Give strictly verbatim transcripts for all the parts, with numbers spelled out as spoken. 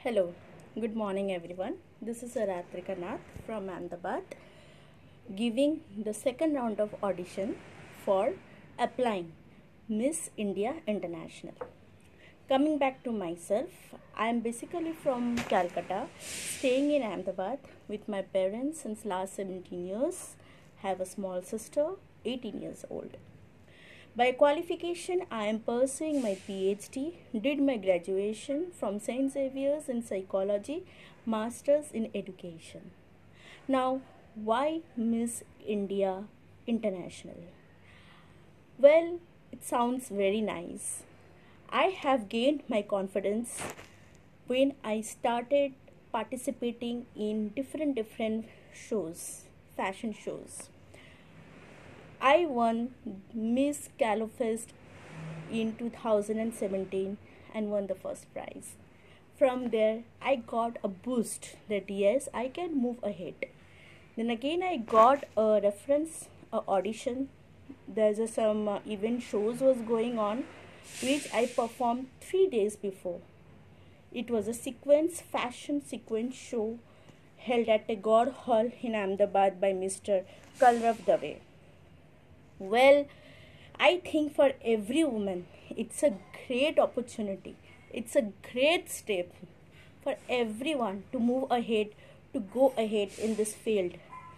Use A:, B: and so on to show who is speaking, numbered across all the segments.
A: Hello, good morning everyone. This is Aratrika Nath from Ahmedabad giving the second round of audition for applying Miss India International. Coming back to myself, I am basically from Calcutta, staying in Ahmedabad with my parents since last seventeen years. Have a small sister, eighteen years old. By qualification, I am pursuing my PhD, did my graduation from Saint Xavier's in psychology, masters in education. Now, why Miss India International? Well, it sounds very nice. I have gained my confidence when I started participating in different different shows, fashion shows. I won Miss Calofest in two thousand seventeen and won the first prize. From there, I got a boost that yes, I can move ahead. Then again, I got a reference, a audition. There's a, some uh, event shows was going on, which I performed three days before. It was a sequence, fashion sequence show held at a God Hall in Ahmedabad by Mister Kalrav Dave. Well, I think for every woman, it's a great opportunity. It's a great step for everyone to move ahead, to go ahead in this field.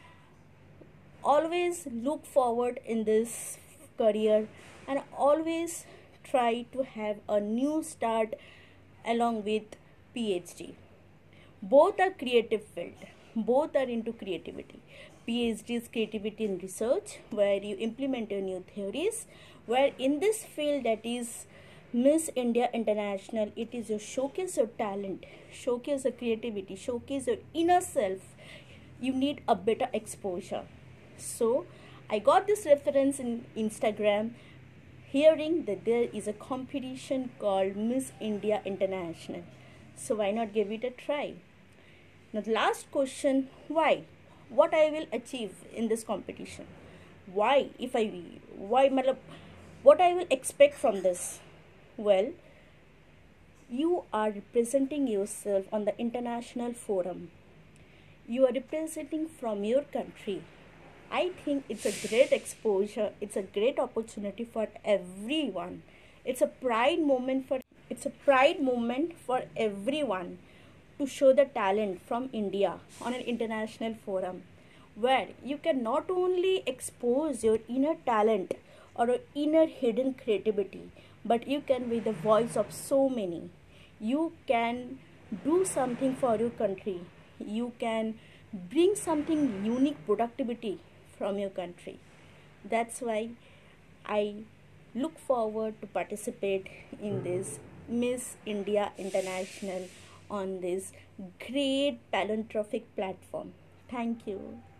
A: Always look forward in this career and always try to have a new start along with PhD. Both are creative field. Both are into creativity. PhD is creativity in research, where you implement your new theories, where in this field that is Miss India International, it is your showcase your talent, showcase your creativity, showcase your inner self. You need a better exposure. So I got this reference in Instagram, hearing that there is a competition called Miss India International. So why not give it a try? Now the last question, why? What I will achieve in this competition? Why? If I why malab, what I will expect from this? Well, you are representing yourself on the international forum. You are representing from your country. I think it's a great exposure. It's a great opportunity for everyone. It's a pride moment for it's a pride moment for everyone to show the talent from India on an international forum, where you can not only expose your inner talent or your inner hidden creativity, but you can be the voice of so many. You can do something for your country. You can bring something unique productivity from your country. That's why I look forward to participate in this Miss India International on this great philanthropic platform. Thank you.